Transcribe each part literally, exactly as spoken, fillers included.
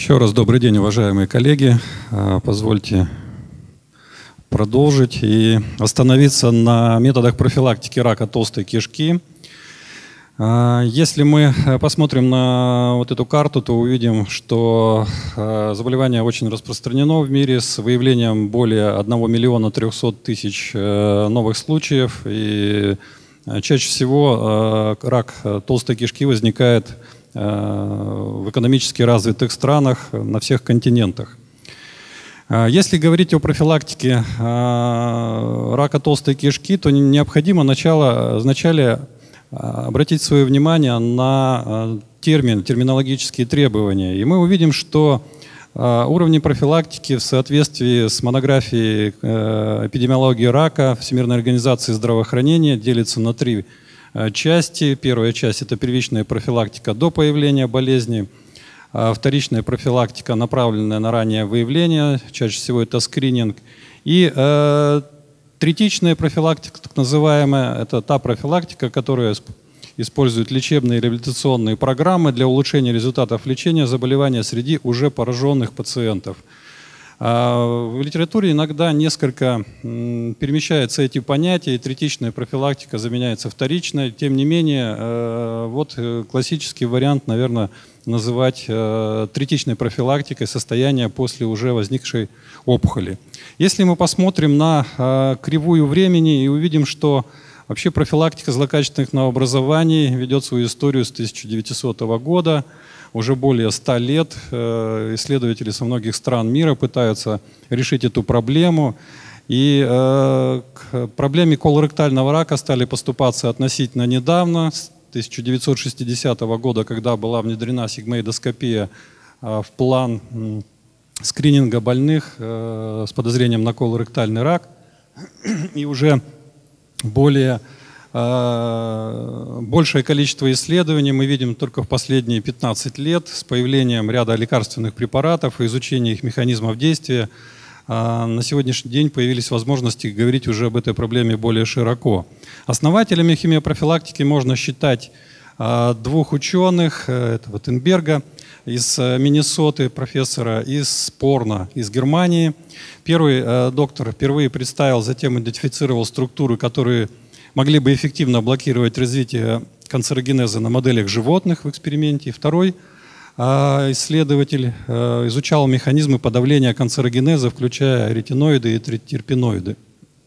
Еще раз добрый день, уважаемые коллеги. Позвольте продолжить и остановиться на методах профилактики рака толстой кишки. Если мы посмотрим на вот эту карту, то увидим, что заболевание очень распространено в мире с выявлением более одного миллиона трехсот тысяч новых случаев. И чаще всего рак толстой кишки возникает в экономически развитых странах на всех континентах. Если говорить о профилактике рака толстой кишки, то необходимо начало, вначале обратить свое внимание на термин, терминологические требования. И мы увидим, что уровни профилактики в соответствии с монографией эпидемиологии рака Всемирной организации здравоохранения делятся на три части. Первая часть – это первичная профилактика до появления болезни. Вторичная профилактика, направленная на раннее выявление, чаще всего это скрининг. И э, третичная профилактика, так называемая, это та профилактика, которая использует лечебные и реабилитационные программы для улучшения результатов лечения заболевания среди уже пораженных пациентов. В литературе иногда несколько перемещаются эти понятия, и третичная профилактика заменяется вторичной. Тем не менее, вот классический вариант, наверное, называть третичной профилактикой состояние после уже возникшей опухоли. Если мы посмотрим на кривую времени и увидим, что вообще профилактика злокачественных новообразований ведет свою историю с тысяча девятисотого года, уже более ста лет исследователи со многих стран мира пытаются решить эту проблему. И э, к проблеме колоректального рака стали поступаться относительно недавно, с тысяча девятьсот шестидесятого года, когда была внедрена сигмоидоскопия э, в план э, скрининга больных э, с подозрением на колоректальный рак. И уже более большее количество исследований мы видим только в последние пятнадцать лет с появлением ряда лекарственных препаратов и изучения их механизмов действия. На сегодняшний день появились возможности говорить уже об этой проблеме более широко. Основателями химиопрофилактики можно считать двух ученых, этого Тенберга из Миннесоты, профессора, из Спорна из Германии. Первый доктор впервые представил, затем идентифицировал структуры, которые могли бы эффективно блокировать развитие канцерогенеза на моделях животных в эксперименте. И второй исследователь изучал механизмы подавления канцерогенеза, включая ретиноиды и терпеноиды.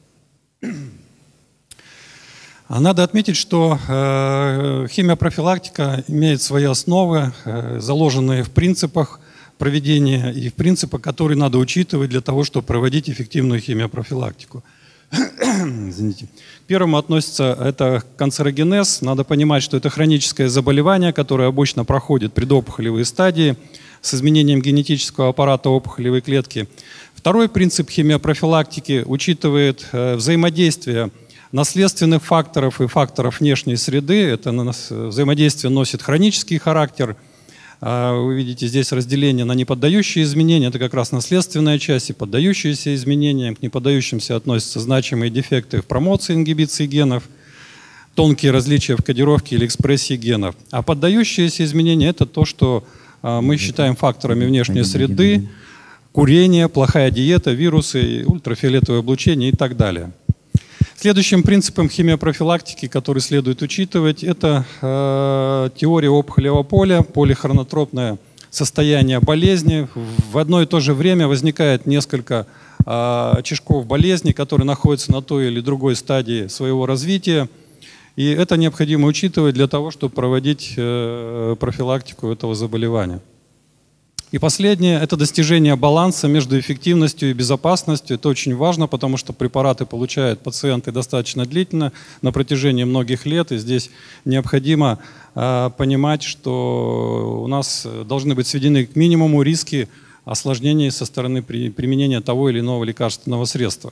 Надо отметить, что химиопрофилактика имеет свои основы, заложенные в принципах проведения и в принципах, которые надо учитывать для того, чтобы проводить эффективную химиопрофилактику. Извините. К первому относится это канцерогенез. Надо понимать, что это хроническое заболевание, которое обычно проходит предопухолевые стадии с изменением генетического аппарата опухолевой клетки. Второй принцип химиопрофилактики учитывает взаимодействие наследственных факторов и факторов внешней среды. Это взаимодействие носит хронический характер. Вы видите здесь разделение на неподдающие изменения, это как раз наследственная часть, и поддающиеся изменениям. К неподдающимся относятся значимые дефекты в промоции ингибиции генов, тонкие различия в кодировке или экспрессии генов. А поддающиеся изменения – это то, что мы считаем факторами внешней среды, курение, плохая диета, вирусы, ультрафиолетовое облучение и так далее. Следующим принципом химиопрофилактики, который следует учитывать, это э, теория опухолевого поля, полихронотропное состояние болезни. В одно и то же время возникает несколько э, очажков болезни, которые находятся на той или другой стадии своего развития. И это необходимо учитывать для того, чтобы проводить э, профилактику этого заболевания. И последнее – это достижение баланса между эффективностью и безопасностью. Это очень важно, потому что препараты получают пациенты достаточно длительно, на протяжении многих лет. И здесь необходимо э, понимать, что у нас должны быть сведены к минимуму риски осложнений со стороны при, применения того или иного лекарственного средства.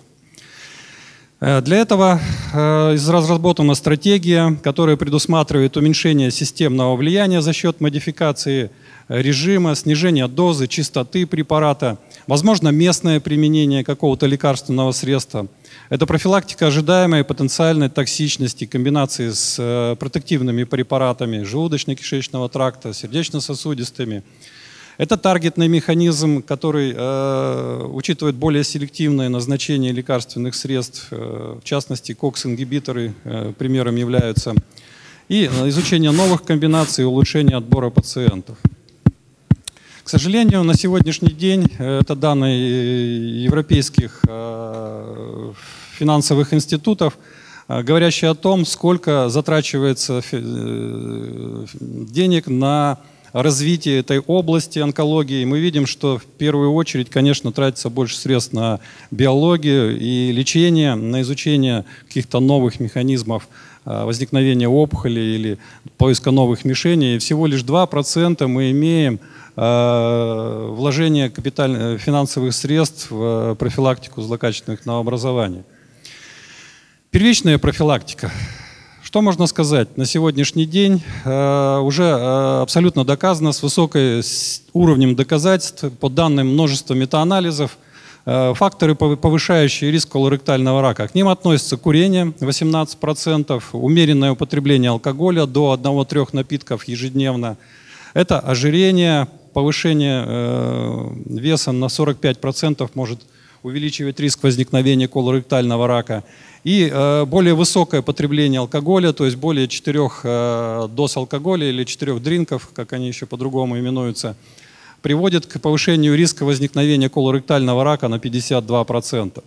Для этого разработана стратегия, которая предусматривает уменьшение системного влияния за счет модификации режима, снижение дозы, частоты препарата, возможно, местное применение какого-то лекарственного средства. Это профилактика ожидаемой потенциальной токсичности, комбинации с протективными препаратами желудочно-кишечного тракта, сердечно-сосудистыми. Это таргетный механизм, который э, учитывает более селективное назначение лекарственных средств, э, в частности, кокс-ингибиторы э, примером являются, и изучение новых комбинаций и улучшение отбора пациентов. К сожалению, на сегодняшний день, это данные европейских э, финансовых институтов, э, говорящие о том, сколько затрачивается э, денег на развитие этой области онкологии. Мы видим, что в первую очередь, конечно, тратится больше средств на биологию и лечение, на изучение каких-то новых механизмов возникновения опухоли или поиска новых мишеней. И всего лишь два процента мы имеем э, вложения капиталь... финансовых средств в профилактику злокачественных новообразований. Первичная профилактика. Что можно сказать? На сегодняшний день э, уже э, абсолютно доказано с высоким уровнем доказательств, по данным множества метаанализов, э, факторы, повышающие риск колоректального рака. К ним относятся курение восемнадцать процентов, умеренное употребление алкоголя до одного-трёх напитков ежедневно. Это ожирение, повышение э, веса на сорок пять процентов может увеличивать риск возникновения колоректального рака. И э, более высокое потребление алкоголя, то есть более четырех э, доз алкоголя или четырех дринков, как они еще по-другому именуются, приводит к повышению риска возникновения колоректального рака на пятьдесят два процента.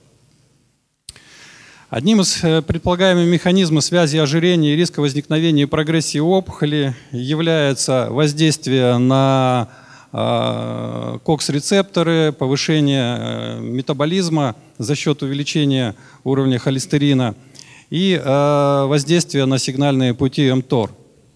Одним из предполагаемых механизмов связи ожирения и риска возникновения и прогрессии опухоли является воздействие на э, кокс-рецепторы, повышение э, метаболизма за счет увеличения уровня холестерина и э, воздействие на сигнальные пути МТОР.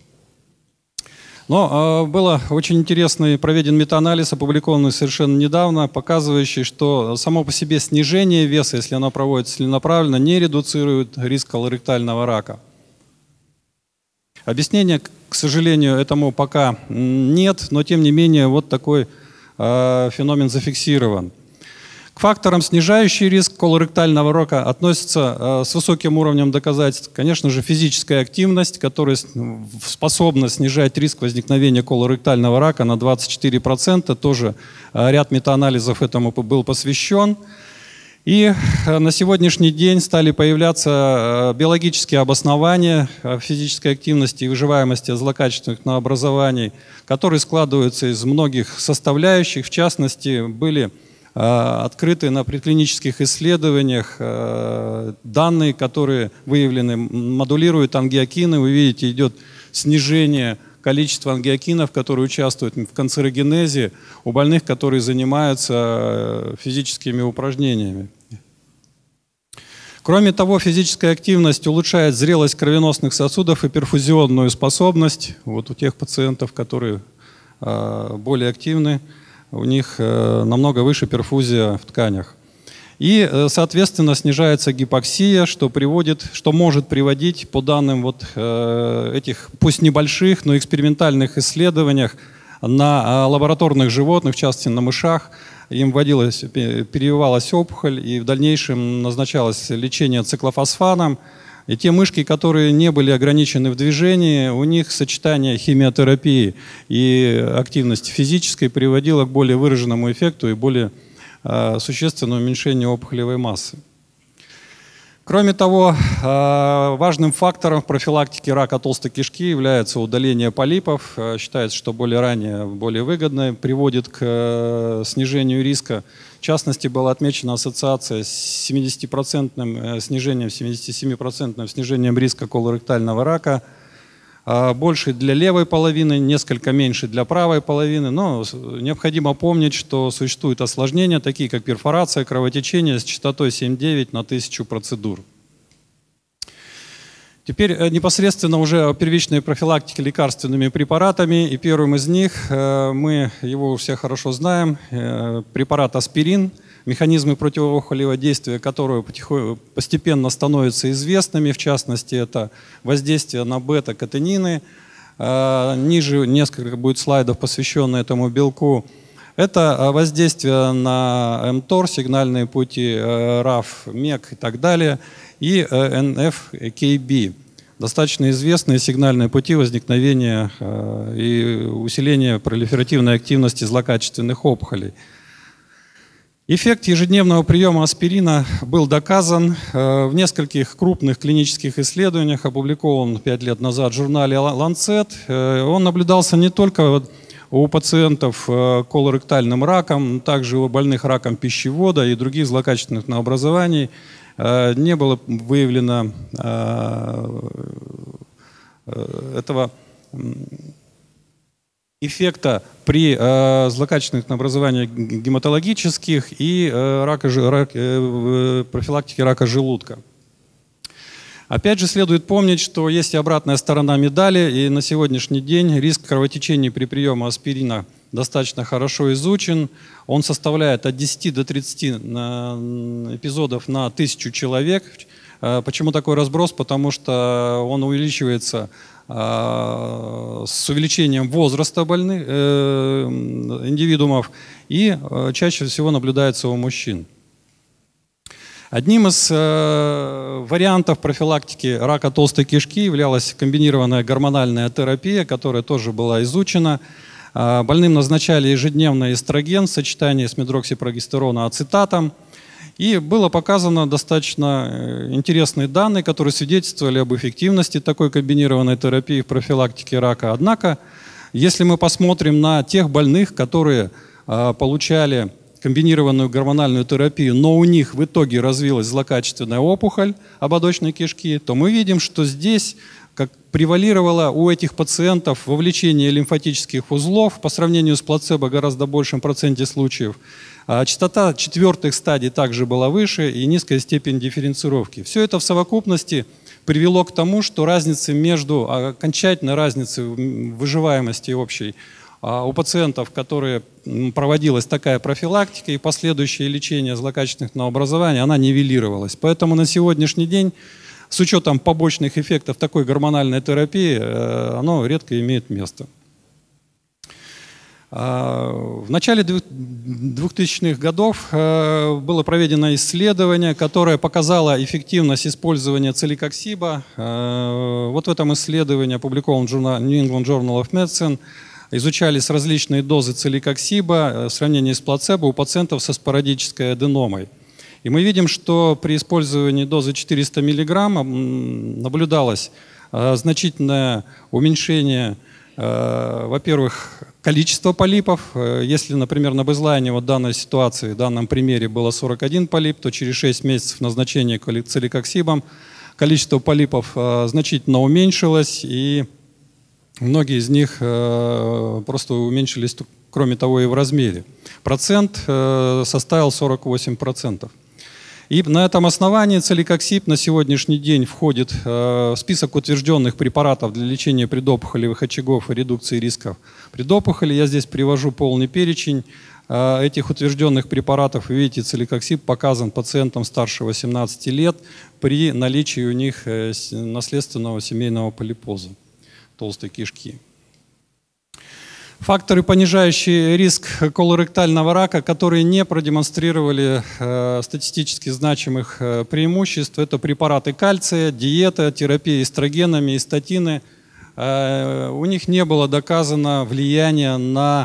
Но э, был очень интересный проведен метаанализ, опубликованный совершенно недавно, показывающий, что само по себе снижение веса, если оно проводится целенаправленно, не редуцирует риск колоректального рака. Объяснения, к сожалению, этому пока нет, но тем не менее вот такой э, феномен зафиксирован. К факторам, снижающим риск колоректального рака, относится э, с высоким уровнем доказательств, конечно же, физическая активность, которая способна снижать риск возникновения колоректального рака на двадцать четыре процента. Тоже э, ряд метаанализов этому был посвящен. И э, на сегодняшний день стали появляться э, биологические обоснования э, физической активности и выживаемости злокачественных новообразований, которые складываются из многих составляющих. В частности, были открыты на предклинических исследованиях данные, которые выявлены, модулируют ангиокины. Вы видите, идет снижение количества ангиокинов, которые участвуют в канцерогенезе у больных, которые занимаются физическими упражнениями. Кроме того, физическая активность улучшает зрелость кровеносных сосудов и перфузионную способность. Вот у тех пациентов, которые более активны, у них намного выше перфузия в тканях. И, соответственно, снижается гипоксия, что, приводит, что может приводить, по данным вот этих, пусть небольших, но экспериментальных исследованиях на лабораторных животных, в частности на мышах, им вводилась, перевивалась опухоль, и в дальнейшем назначалось лечение циклофосфаном. И те мышки, которые не были ограничены в движении, у них сочетание химиотерапии и активности физической приводило к более выраженному эффекту и более э, существенному уменьшению опухолевой массы. Кроме того, э, важным фактором в профилактике рака толстой кишки является удаление полипов. Э, считается, что более ранее, более выгодное, приводит к э, снижению риска. В частности, была отмечена ассоциация с семидесятипроцентным снижением, семидесятисемипроцентным снижением риска колоректального рака. Больше для левой половины, несколько меньше для правой половины. Но необходимо помнить, что существуют осложнения, такие как перфорация, кровотечение с частотой семь-девять на тысячу процедур. Теперь непосредственно уже о первичной профилактике лекарственными препаратами. И первым из них, мы его все хорошо знаем, препарат аспирин, механизмы противоопухолевого действия которого постепенно становятся известными. В частности, это воздействие на бета-катенины. Ниже несколько будет слайдов, посвященных этому белку. Это воздействие на МТОР, сигнальные пути РАФ, МЕК и так далее, и эн эф кей би. достаточно известные сигнальные пути возникновения и усиления пролиферативной активности злокачественных опухолей. Эффект ежедневного приема аспирина был доказан в нескольких крупных клинических исследованиях, опубликован пять лет назад в журнале Lancet. Он наблюдался не только у пациентов колоректальным раком, также у больных раком пищевода и других злокачественных новообразований. Не было выявлено этого эффекта при э, злокачественных новообразованиях гематологических и э, рака, рак, э, профилактике рака желудка. Опять же, следует помнить, что есть и обратная сторона медали, и на сегодняшний день риск кровотечений при приеме аспирина достаточно хорошо изучен. Он составляет от десяти до тридцати эпизодов на тысячу человек. Почему такой разброс? Потому что он увеличивается с увеличением возраста больных э, индивидуумов и э, чаще всего наблюдается у мужчин. Одним из э, вариантов профилактики рака толстой кишки являлась комбинированная гормональная терапия, которая тоже была изучена. Э, больным назначали ежедневно эстроген в сочетании с медроксипрогестерона ацетатом. И было показано достаточно интересные данные, которые свидетельствовали об эффективности такой комбинированной терапии в профилактике рака. Однако, если мы посмотрим на тех больных, которые э, получали комбинированную гормональную терапию, но у них в итоге развилась злокачественная опухоль ободочной кишки, то мы видим, что здесь как превалировало у этих пациентов вовлечение лимфатических узлов по сравнению с плацебо гораздо большем проценте случаев. А частота четвертых стадий также была выше и низкая степень дифференцировки. Все это в совокупности привело к тому, что разница между, окончательной разницей в выживаемости общей у пациентов, которые проводилась такая профилактика и последующее лечение злокачественных новообразований, она нивелировалась. Поэтому на сегодняшний день, с учетом побочных эффектов такой гормональной терапии, оно редко имеет место. В начале двухтысячных годов было проведено исследование, которое показало эффективность использования целикоксиба. Вот в этом исследовании, опубликованном в журнале New England Journal of Medicine, изучались различные дозы целикоксиба в сравнении с плацебо у пациентов со спорадической аденомой. И мы видим, что при использовании дозы четыреста миллиграмм наблюдалось значительное уменьшение, во-первых, количества полипов. Если, например, на бейзлайне вот данной ситуации, в данном примере было сорок один полип, то через шесть месяцев назначения целикоксибом количество полипов значительно уменьшилось, и многие из них просто уменьшились, кроме того, и в размере. Процент составил сорок восемь процентов. И на этом основании целикоксиб на сегодняшний день входит в список утвержденных препаратов для лечения предопухолевых очагов и редукции рисков предопухоли. Я здесь привожу полный перечень этих утвержденных препаратов. Вы видите, целикоксиб показан пациентам старше восемнадцати лет при наличии у них наследственного семейного полипоза толстой кишки. Факторы, понижающие риск колоректального рака, которые не продемонстрировали э, статистически значимых э, преимуществ, это препараты кальция, диета, терапия эстрогенами и статины. Э, у них не было доказано влияние на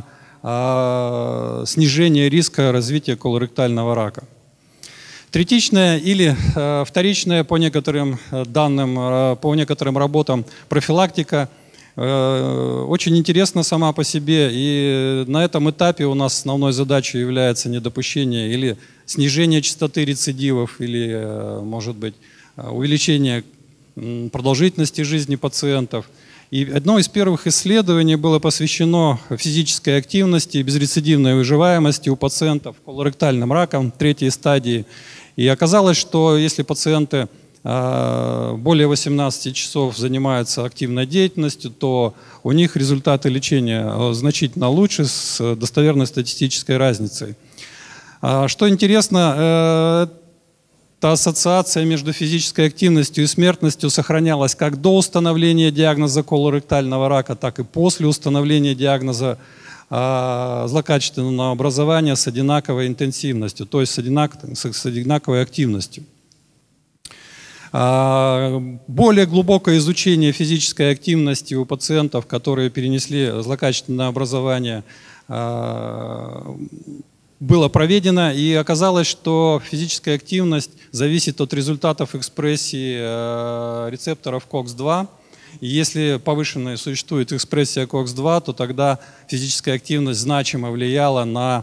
э, снижение риска развития колоректального рака. Третичная или э, вторичная, по некоторым данным, э, по некоторым работам, профилактика очень интересна сама по себе, и на этом этапе у нас основной задачей является недопущение или снижение частоты рецидивов, или, может быть, увеличение продолжительности жизни пациентов. И одно из первых исследований было посвящено физической активности и безрецидивной выживаемости у пациентов с колоректальным раком третьей стадии. И оказалось, что если пациенты более восемнадцати часов занимаются активной деятельностью, то у них результаты лечения значительно лучше с достоверной статистической разницей. Что интересно, эта ассоциация между физической активностью и смертностью сохранялась как до установления диагноза колоректального рака, так и после установления диагноза злокачественного образования с одинаковой интенсивностью, то есть с одинаковой активностью. Более глубокое изучение физической активности у пациентов, которые перенесли злокачественное образование, было проведено, и оказалось, что физическая активность зависит от результатов экспрессии рецепторов кокс два. И если повышенная существует экспрессия кокс два, то тогда физическая активность значимо влияла на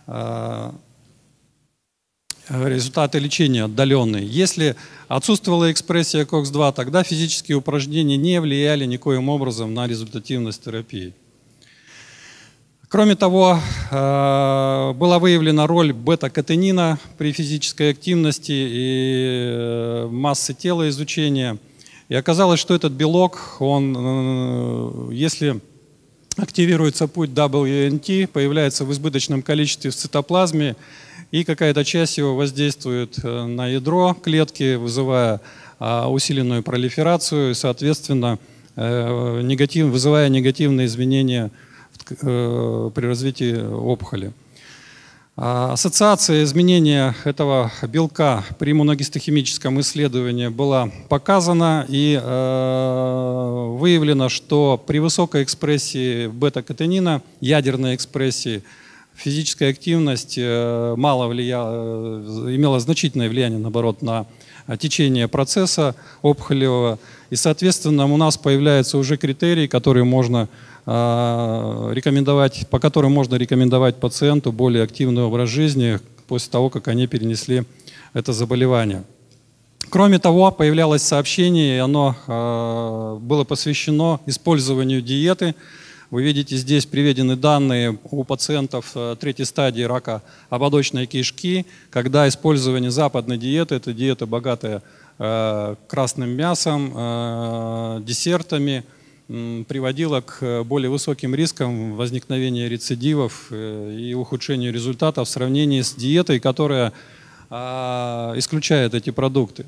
результаты лечения отдаленные. Если отсутствовала экспрессия кокс два, тогда физические упражнения не влияли никоим образом на результативность терапии. Кроме того, была выявлена роль бета-катенина при физической активности и массы тела изучения. И оказалось, что этот белок, он, если активируется путь дабл ю эн ти, появляется в избыточном количестве в цитоплазме, и какая-то часть его воздействует на ядро клетки, вызывая усиленную пролиферацию и, соответственно, негатив, вызывая негативные изменения при развитии опухоли. Ассоциация изменения этого белка при иммуногистохимическом исследовании была показана, и выявлено, что при высокой экспрессии бета-катенина, ядерной экспрессии, физическая активность мало влияла, имела значительное влияние, наоборот, на течение процесса опухолевого. И, соответственно, у нас появляются уже критерии, которые можно рекомендовать, по которым можно рекомендовать пациенту более активный образ жизни после того, как они перенесли это заболевание. Кроме того, появлялось сообщение, и оно было посвящено использованию диеты. Вы видите, здесь приведены данные у пациентов третьей стадии рака ободочной кишки, когда использование западной диеты, это диета, богатая красным мясом, десертами, приводило к более высоким рискам возникновения рецидивов и ухудшению результатов в сравнении с диетой, которая исключает эти продукты.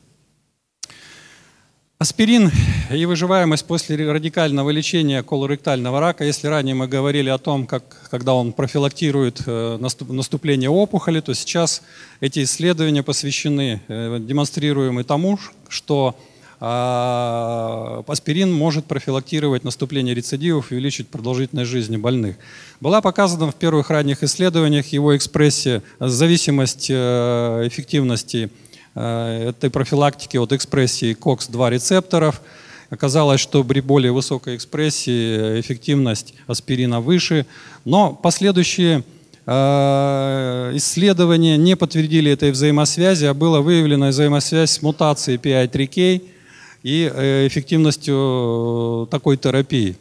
Аспирин и выживаемость после радикального лечения колоректального рака. Если ранее мы говорили о том, как, когда он профилактирует наступление опухоли, то сейчас эти исследования посвящены, демонстрируемы тому, что аспирин может профилактировать наступление рецидивов и увеличить продолжительность жизни больных. Была показана в первых ранних исследованиях его экспрессия, зависимость эффективности этой профилактики от экспрессии кокс два рецепторов. Оказалось, что при более высокой экспрессии эффективность аспирина выше, но последующие исследования не подтвердили этой взаимосвязи, а была выявлена взаимосвязь с мутацией пи ай три кей и эффективностью такой терапии.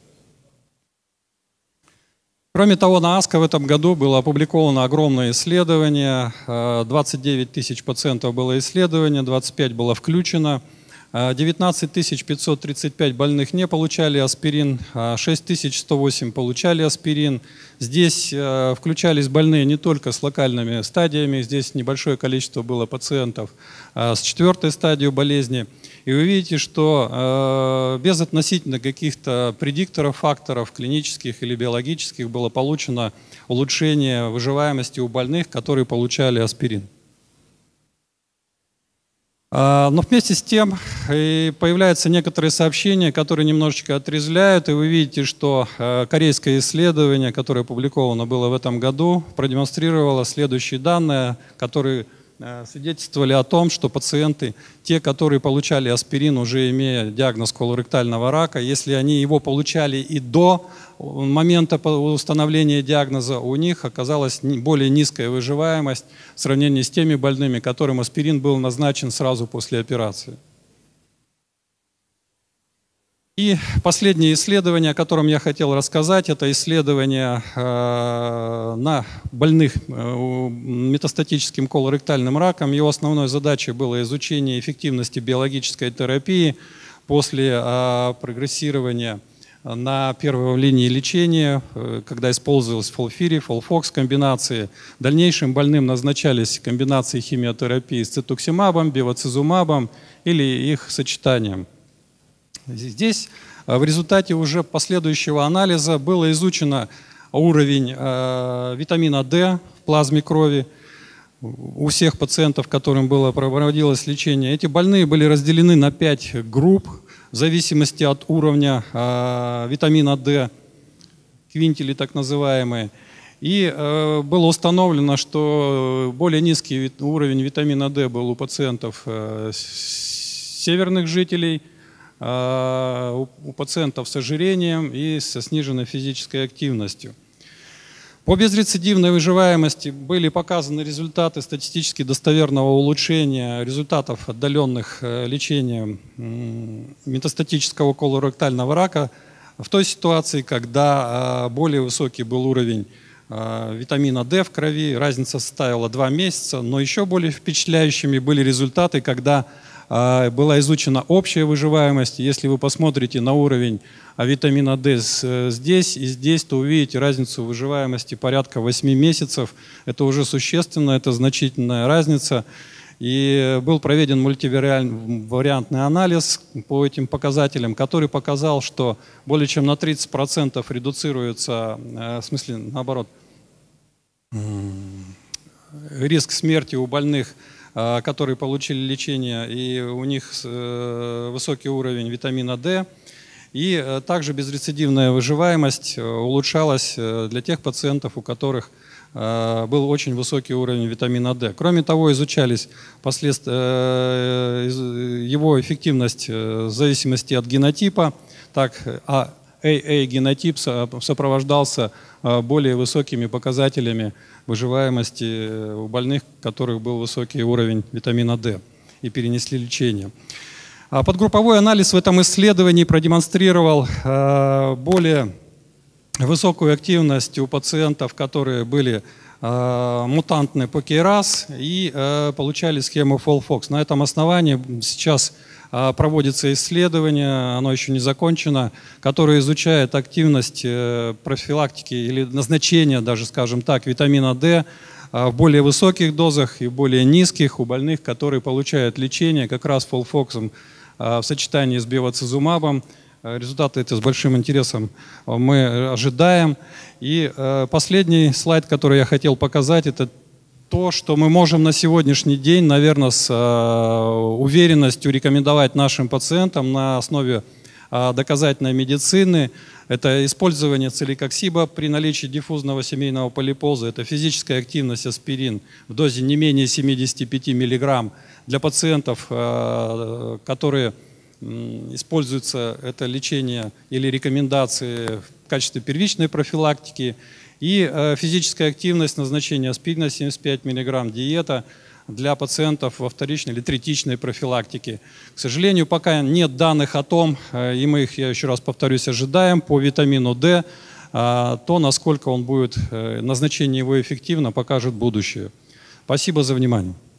Кроме того, на АСКО в этом году было опубликовано огромное исследование. двадцать девять тысяч пациентов было исследование, двадцать пять было включено. девятнадцать тысяч пятьсот тридцать пять больных не получали аспирин, шесть тысяч сто восемь получали аспирин. Здесь включались больные не только с локальными стадиями, здесь небольшое количество было пациентов с четвертой стадией болезни. И вы видите, что без относительно каких-то предикторов, факторов клинических или биологических было получено улучшение выживаемости у больных, которые получали аспирин. Но вместе с тем появляются некоторые сообщения, которые немножечко отрезвляют, и вы видите, что корейское исследование, которое опубликовано было в этом году, продемонстрировало следующие данные, которые свидетельствовали о том, что пациенты, те, которые получали аспирин, уже имея диагноз колоректального рака, если они его получали и до момента установления диагноза, у них оказалась более низкая выживаемость в сравнении с теми больными, которым аспирин был назначен сразу после операции. И последнее исследование, о котором я хотел рассказать, это исследование э, на больных э, метастатическим колоректальным раком. Его основной задачей было изучение эффективности биологической терапии после э, прогрессирования на первой линии лечения, э, когда использовалась фолфири, фолфокс комбинации. Дальнейшим больным назначались комбинации химиотерапии с цитуксимабом, бевацизумабом или их сочетанием. Здесь в результате уже последующего анализа было изучено уровень э, витамина D в плазме крови. у всех пациентов, которым было проводилось лечение. Эти больные были разделены на пять групп в зависимости от уровня э, витамина D, квинтили так называемые. И э, было установлено, что более низкий уровень витамина D был у пациентов э, северных жителей, э, у, у пациентов с ожирением и со сниженной физической активностью. По безрецидивной выживаемости были показаны результаты статистически достоверного улучшения результатов отдаленных э, лечения э, метастатического колоректального рака в той ситуации, когда э, более высокий был уровень витамина D в крови, разница составила два месяца, но еще более впечатляющими были результаты, когда была изучена общая выживаемость. Если вы посмотрите на уровень витамина D здесь и здесь, то увидите разницу выживаемости порядка восьми месяцев. Это уже существенно, это значительная разница. И был проведен мультивариантный анализ по этим показателям, который показал, что более чем на тридцать процентов редуцируется, в смысле, наоборот, риск смерти у больных, которые получили лечение, и у них высокий уровень витамина D. И также безрецидивная выживаемость улучшалась для тех пациентов, у которых был очень высокий уровень витамина D. Кроме того, изучались последствия, его эффективность в зависимости от генотипа. Так, а эй-генотип сопровождался более высокими показателями выживаемости у больных, у которых был высокий уровень витамина D и перенесли лечение. Подгрупповой анализ в этом исследовании продемонстрировал более высокую активность у пациентов, которые были э, мутантны по кейрас и э, получали схему фолфокс. На этом основании сейчас э, проводится исследование, оно еще не закончено, которое изучает активность э, профилактики или назначения, даже скажем так, витамина D э, в более высоких дозах и более низких у больных, которые получают лечение как раз фолфоксом э, в сочетании с бевацизумабом. Результаты эти с большим интересом мы ожидаем. И э, последний слайд, который я хотел показать, это то, что мы можем на сегодняшний день, наверное, с э, уверенностью рекомендовать нашим пациентам на основе э, доказательной медицины. Это использование целикоксиба при наличии диффузного семейного полипоза, это физическая активность аспирин в дозе не менее семидесяти пяти миллиграмм для пациентов, э, которые используется это лечение или рекомендации в качестве первичной профилактики, и э, физическая активность, назначение аспирина семьдесят пять миллиграмм, диета для пациентов во вторичной или третичной профилактике. К сожалению, пока нет данных о том, э, и мы их, я еще раз повторюсь, ожидаем по витамину D, э, то, насколько он будет, э, назначение его эффективно, покажет будущее. Спасибо за внимание.